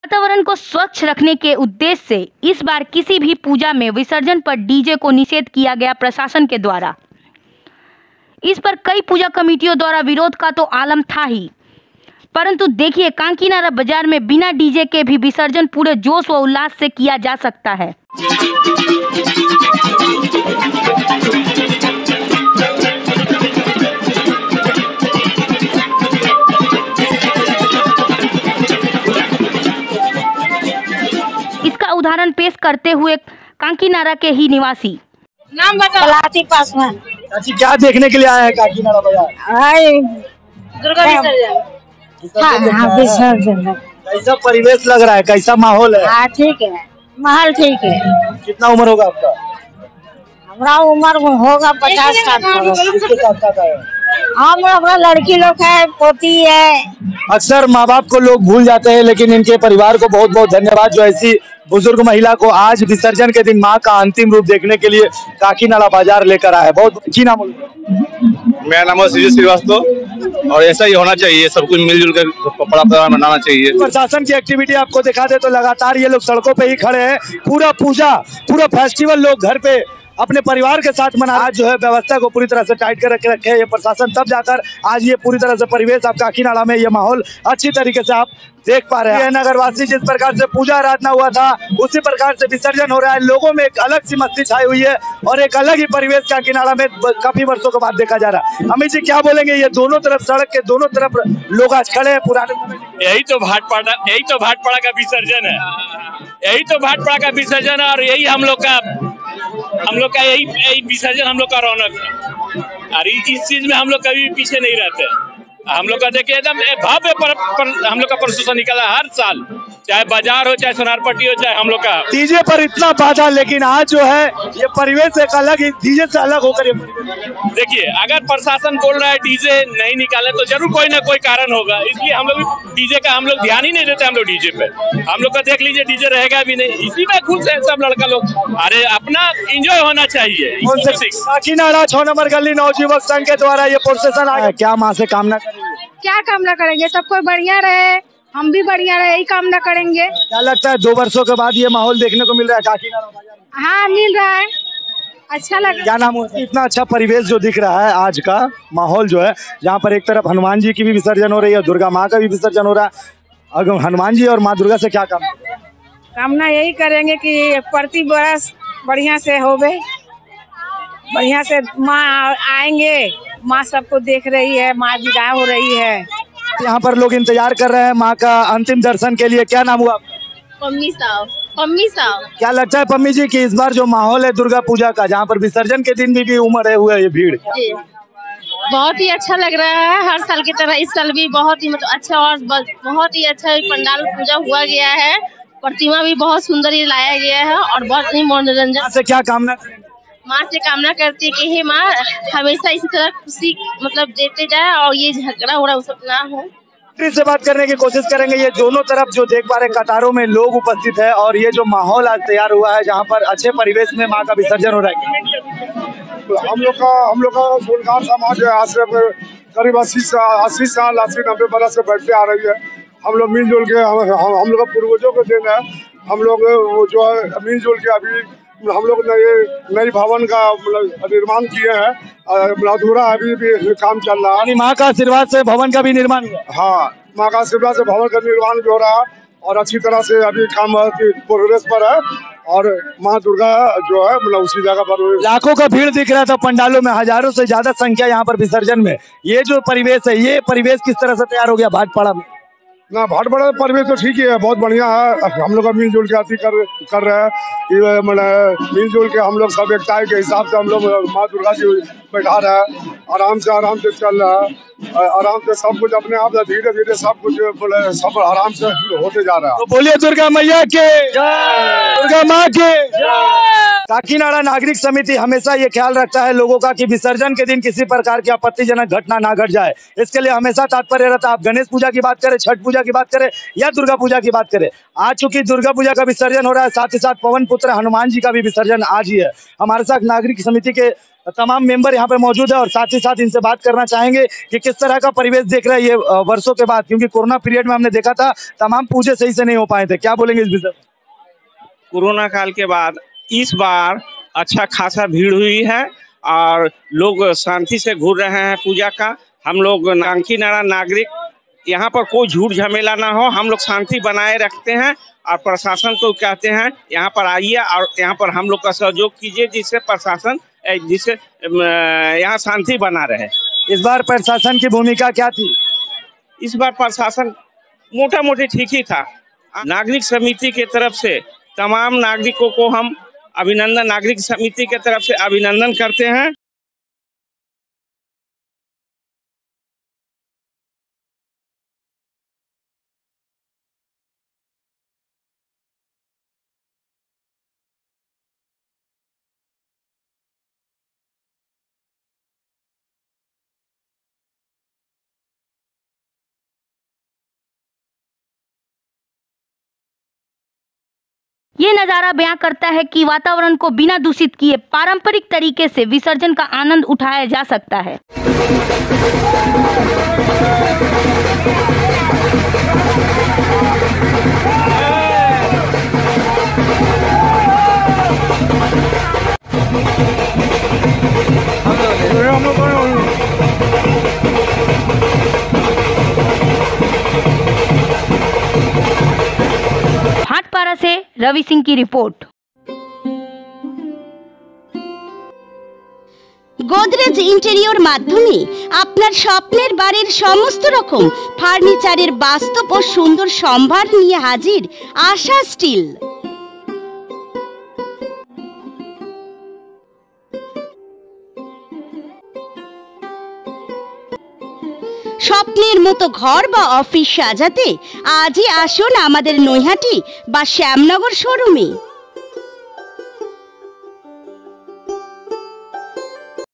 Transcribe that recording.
वातावरण को स्वच्छ रखने के उद्देश्य से इस बार किसी भी पूजा में विसर्जन पर डीजे को निषेध किया गया प्रशासन के द्वारा। इस पर कई पूजा कमेटियों द्वारा विरोध का तो आलम था ही, परंतु देखिए कांकीनारा बाजार में बिना डीजे के भी विसर्जन पूरे जोश व उल्लास से किया जा सकता है। इसका उदाहरण पेश करते हुए कांकीनारा के ही निवासी नाम बताओ। पासवान। चाची क्या देखने के लिए आए हैं कांकीनारा बाजार? दुर्गा विसर्जन। हाँ, विसर्जन। कैसा परिवेश लग रहा है, कैसा माहौल है? हाँ ठीक है, माहौल ठीक है। कितना उम्र होगा आपका? हमारा उम्र होगा 50-60 हम अपना लड़की लोग है, पोती है। अक्सर माँ बाप को लोग भूल जाते हैं, लेकिन इनके परिवार को बहुत बहुत धन्यवाद जो ऐसी बुजुर्ग महिला को आज विसर्जन के दिन माँ का अंतिम रूप देखने के लिए कांकीनारा बाजार लेकर आया है। बहुत की नाम? मेरा नाम है श्री श्रीवास्तव और ऐसा ही होना चाहिए, सब कुछ मिलजुल कर बड़ा त्योहार मनाना चाहिए। प्रशासन की एक्टिविटी आपको दिखा दे तो लगातार ये लोग सड़कों पे ही खड़े हैं। पूरा पूजा पूरा फेस्टिवल लोग घर पे अपने परिवार के साथ मना। आज जो है व्यवस्था को पूरी तरह से टाइट कर रखे है ये प्रशासन, तब जाकर आज ये पूरी तरह से परिवेश आप कांकीनारा में ये माहौल अच्छी तरीके से आप देख पा रहे हैं। नगरवासी जिस प्रकार से पूजा आराधना हुआ था उसी प्रकार से विसर्जन हो रहा है। लोगों में एक अलग सी मस्ती छाई हुई है और एक अलग ही परिवेश कांकीनारा में काफी वर्षों के बाद देखा जा रहा है। अमित जी क्या बोलेंगे? ये दोनों तरफ सड़क के दोनों तरफ लोग आज खड़े हैं पुराने समय। यही तो भाटपाड़ा का विसर्जन है, यही तो भाटपाड़ा का विसर्जन है और यही हम लोग का यही विसर्जन हम लोग का रौनक है। और इस चीज में हम लोग कभी भी पीछे नहीं रहते। हम लोग का देखिए एकदम भव्य हम लोग का प्रशासन निकला हर साल, चाहे बाजार हो चाहे सोनारपट्टी हो चाहे हम लोग का। डीजे पर इतना बाधा, लेकिन आज जो है ये परिवेश एक अलग ही डीजे से अलग होकर ये देखिए अगर प्रशासन बोल रहा है डीजे नहीं निकाले तो जरूर कोई ना कोई कारण होगा, इसलिए हम लोग डीजे का हम लोग ध्यान ही नहीं देते। हम लोग डीजे पे हम लोग का देख लीजिए डीजे रहेगा भी नहीं, इसी में खुश है सब लड़का लोग। अरे अपना एंजॉय होना चाहिए। कांकीनारा 6 नंबर गली नवयुवक संघ के द्वारा ये प्रोसेशन आया, क्या माँ से कामना करेंगे? क्या कामना करेंगे? सबको बढ़िया रहे, हम भी बढ़िया रहे, यही कामना करेंगे। क्या लगता है 2 वर्षों के बाद ये माहौल देखने को मिल रहा है कांकीनारा बाजार में? हाँ मिल रहा है, अच्छा लग रहा है। क्या नाम है? इतना अच्छा परिवेश जो दिख रहा है आज का माहौल जो है, जहाँ पर एक तरफ हनुमान जी की भी विसर्जन हो रही है, दुर्गा माँ का भी विसर्जन हो रहा है। अगर हनुमान जी और माँ दुर्गा से क्या कामना यही करेंगे कि प्रति वर्ष बढ़िया से होवे, बढ़िया से माँ आएंगे, माँ सबको देख रही है, माँ विदा हो रही है। यहाँ पर लोग इंतजार कर रहे हैं माँ का अंतिम दर्शन के लिए। क्या नाम हुआ? पम्मी साहब। क्या लगता है पम्मी जी कि इस बार जो माहौल है दुर्गा पूजा का, जहाँ पर विसर्जन के दिन भी उमड़े हुए ये भीड़, बहुत ही अच्छा लग रहा है। हर साल की तरह इस साल भी बहुत ही मतलब अच्छा और बहुत ही अच्छा पंडाल पूजा हुआ गया है। प्रतिमा भी बहुत सुंदर ही लाया गया है और बहुत ही मनोरंजन। से क्या कामना? माँ से कामना करती है कि हे माँ हमेशा इसी तरह खुशी मतलब देते जाए और ये झगड़ा हो रहा सब ना हो। से बात करने की कोशिश करेंगे। ये दोनों तरफ जो देख पा रहे कतारों में लोग उपस्थित है और ये जो माहौल आज तैयार हुआ है जहाँ पर अच्छे परिवेश में माँ का विसर्जन हो रहा है। तो हम लोग का सोलगार समाज है, आज से करीब 80-90 बरस से बैठते आ रही है। हम लोग मिलजुल के हम लोग पूर्वजों के दिन है, हम लोग जो है मिलजुल के अभी हम लोग नई भवन का निर्माण किए हैं, अधूरा अभी भी काम चल रहा है। माँ का आशीर्वाद से भवन का भी निर्माण हुआ? हाँ, माँ का आशीर्वाद से भवन का निर्माण भी हो रहा है और अच्छी तरह से अभी काम प्रोग्रेस पर है और माँ दुर्गा जो है मतलब उसी जगह पर लाखों का भीड़ दिख रहा था पंडालों में, हजारों से ज्यादा संख्या यहाँ पर विसर्जन में। ये जो परिवेश है, ये परिवेश किस तरह से तैयार हो गया भाटपाड़ा में? ना भाटपाड़ा परिवेश तो ठीक ही है, बहुत बढ़िया है। हम लोग मिलजुल के अति कर रहे हैं, मतलब मिलजुल के हम लोग सब एकता के हिसाब से हम लोग माँ दुर्गा जी बैठा रहे हैं। आराम से चल रहा है, आराम से सब कुछ अपने आप धीरे धीरे सब कुछ सब आराम से होते जा रहा है। तो बोलिए दुर्गा मैया के जय, दुर्गा माँ के जय। कांकीनारा नागरिक समिति हमेशा ये ख्याल रखता है लोगों का कि विसर्जन के दिन किसी प्रकार की आपत्तिजनक घटना ना घट जाए। इसके लिए हमेशा तात्पर्य रहता है। आप गणेश पूजा की बात करें, छठ पूजा की बात करें या दुर्गा पूजा की बात करें, आज चूंकि दुर्गा पूजा का विसर्जन हो रहा है, साथ ही साथ पवन पुत्र हनुमान जी का भी विसर्जन आज ही है। हमारे साथ नागरिक समिति के तमाम मेंबर यहाँ पे मौजूद है और साथ ही साथ इनसे बात करना चाहेंगे कि किस तरह का परिवेश देख रहे हैं ये वर्षों के बाद, क्योंकि कोरोना पीरियड में हमने देखा था तमाम पूजे सही से नहीं हो पाए थे। क्या बोलेंगे इस विषय? कोरोना काल के बाद इस बार अच्छा खासा भीड़ हुई है और लोग शांति से घूर रहे हैं पूजा का। हम लोग कांकीनाड़ा नागरिक, यहाँ पर कोई झूठ झमेला ना हो, हम लोग शांति बनाए रखते हैं और प्रशासन को कहते हैं यहाँ पर आइए और यहाँ पर हम लोग का सहयोग कीजिए, जिससे प्रशासन जिससे यहाँ शांति बना रहे। इस बार प्रशासन की भूमिका क्या थी? इस बार प्रशासन मोटा मोटी ठीक ही था। नागरिक समिति की तरफ से तमाम नागरिकों को हम अभिनंदन, नागरिक समिति की तरफ से अभिनंदन करते हैं। ये नज़ारा बयां करता है कि वातावरण को बिना दूषित किए पारंपरिक तरीके से विसर्जन का आनंद उठाया जा सकता है। भाटपारा से रवि सिंह की रिपोर्ट। গোদরেজ ইন্টেরিয়র মাধ্যমে আপনার স্বপ্নের বাড়ির সমস্ত রকম ফার্নিচারের বাস্তব ও সুন্দর সম্ভার নিয়ে হাজির আশা স্টিল। স্বপ্নের মতো ঘর বা অফিস সাজাতে আজই আসুন আমাদের নৈহাটি বা শ্যামনগর শোরুমে।